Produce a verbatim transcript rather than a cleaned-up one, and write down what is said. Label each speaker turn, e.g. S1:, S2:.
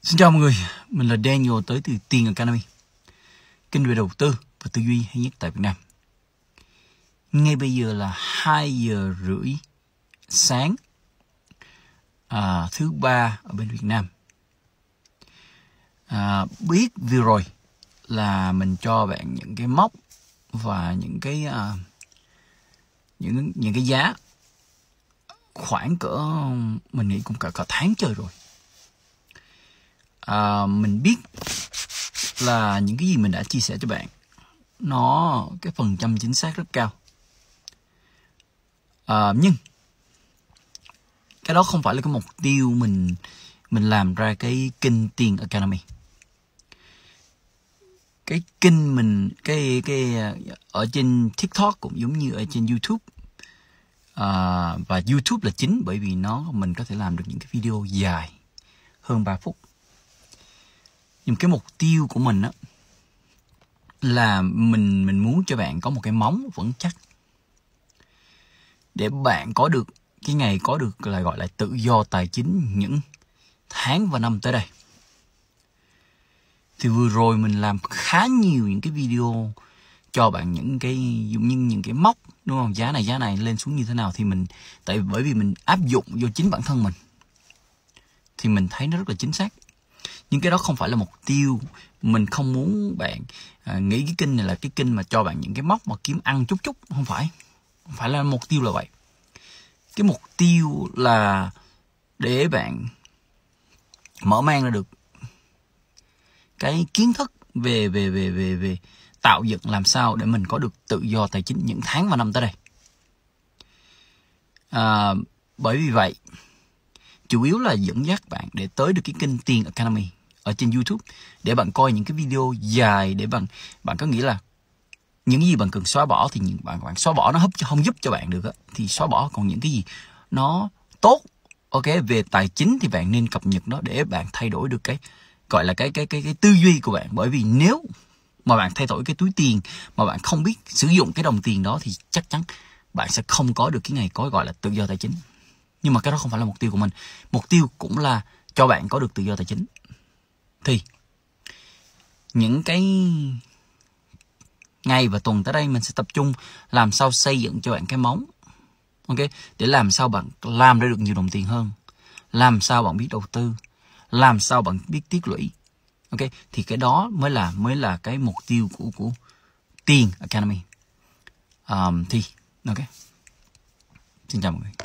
S1: Xin chào mọi người, mình là Daniel tới từ Tiền Academy, kênh về đầu tư và tư duy hay nhất tại Việt Nam. Ngay bây giờ là hai giờ rưỡi sáng à, thứ ba ở bên Việt Nam. À, biết vừa rồi là mình cho bạn những cái mốc và những cái à, những những cái giá khoảng cỡ mình nghĩ cũng cả cả tháng trời rồi. À, mình biết là những cái gì mình đã chia sẻ cho bạn nó cái phần trăm chính xác rất cao, à, nhưng cái đó không phải là cái mục tiêu mình mình làm ra cái kênh Tiền Academy. Cái kênh mình cái cái ở trên TikTok cũng giống như ở trên YouTube, à, và YouTube là chính bởi vì nó mình có thể làm được những cái video dài hơn ba phút. Nhưng cái mục tiêu của mình á là mình mình muốn cho bạn có một cái móng vững chắc để bạn có được cái ngày có được là gọi là tự do tài chính những tháng và năm tới đây. Thì vừa rồi mình làm khá nhiều những cái video cho bạn những cái giống như những cái mốc, đúng không? Giá này giá này lên xuống như thế nào thì mình tại bởi vì mình áp dụng vô chính bản thân mình thì mình thấy nó rất là chính xác. Nhưng cái đó không phải là mục tiêu. Mình không muốn bạn à, nghĩ cái kênh này là cái kênh mà cho bạn những cái mốc mà kiếm ăn chút chút. Không phải. Không phải là mục tiêu là vậy. Cái mục tiêu là để bạn mở mang ra được cái kiến thức về về về về về tạo dựng làm sao để mình có được tự do tài chính những tháng và năm tới đây. À, bởi vì vậy chủ yếu là dẫn dắt bạn để tới được cái kênh Tiền Academy ở trên YouTube để bạn coi những cái video dài, để bạn bạn có nghĩ là những cái gì bạn cần xóa bỏ thì những bạn bạn xóa bỏ nó hấp không giúp cho bạn được á, thì xóa bỏ. Còn những cái gì nó tốt, ok, về tài chính thì bạn nên cập nhật nó để bạn thay đổi được cái gọi là cái cái cái cái tư duy của bạn. Bởi vì nếu mà bạn thay đổi cái túi tiền mà bạn không biết sử dụng cái đồng tiền đó thì chắc chắn bạn sẽ không có được cái ngày có gọi là tự do tài chính. Nhưng mà cái đó không phải là mục tiêu của mình. Mục tiêu cũng là cho bạn có được tự do tài chính. Thì những cái ngày và tuần tới đây mình sẽ tập trung làm sao xây dựng cho bạn cái móng, ok, để làm sao bạn làm ra được nhiều đồng tiền hơn, làm sao bạn biết đầu tư, làm sao bạn biết tích lũy, ok. Thì cái đó mới là mới là cái mục tiêu của của Tiền Academy. Um, thì ok, xin chào mọi người.